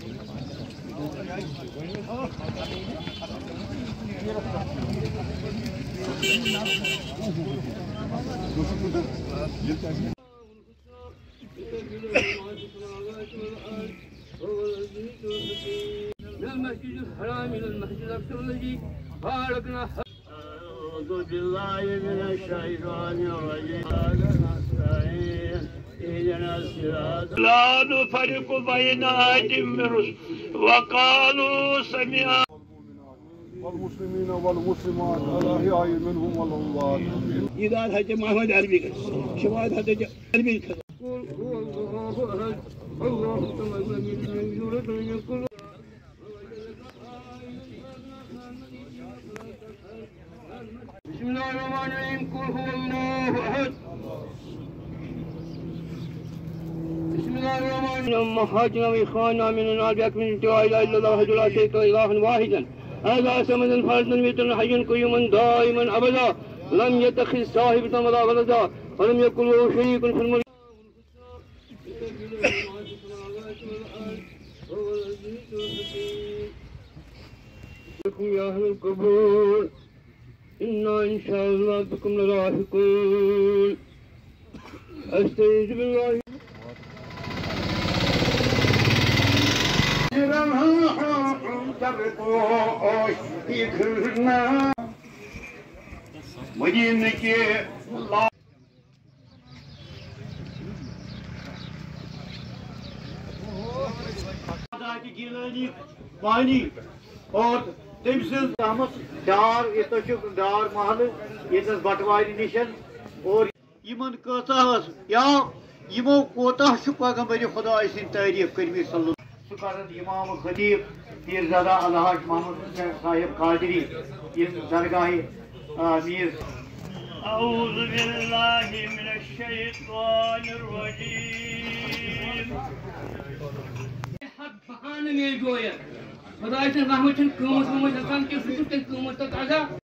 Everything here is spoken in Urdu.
المسجد الحرام إلى المسجد الأقصى الذي باركنا. أعوذ بالله من الشيطان الرجيم. لا نفرق بين أحد من الرسل وقالوا سمعنا. والمسلمين والمسلمات الأحياء منهم والأموات. إذا الهجم محمد علي شواهد هذا علي قل هو الله أحد الله الصمد لم يلد ولم يكن له. بسم الله الرحمن الرحيم. قل هو الله أحد. بسم الله الرحمن الرحيم. أمهاتنا وإخواننا من النار بأكمل لا إله إلا الله وحده لا شريك له إلها واحدا هذا سمدا فردا ميتا حيا قيوما دائما أبدا لم يتخذ صاحبة ولا ولدا ولم يكن له شريك في الملك. يا أهل القبور إنا إن شاء الله بكم للاحقون. أستعيذ بالله. और तमस डार ये डार महल ये बटवार निशन और यमन कस या यमो कोता पैगम्बर खुदा सद तारीफ करमी सह इमाम खतीब पीरजादा अलहाज मोहम्मद हुसैन साहिब कादरी दरगाह मीर। أعوذ بالله من الشيطان الرجيم. حق بحان ميجويا خداي تن رحمتن كومت ومت كان كيف تكون كومت تاجا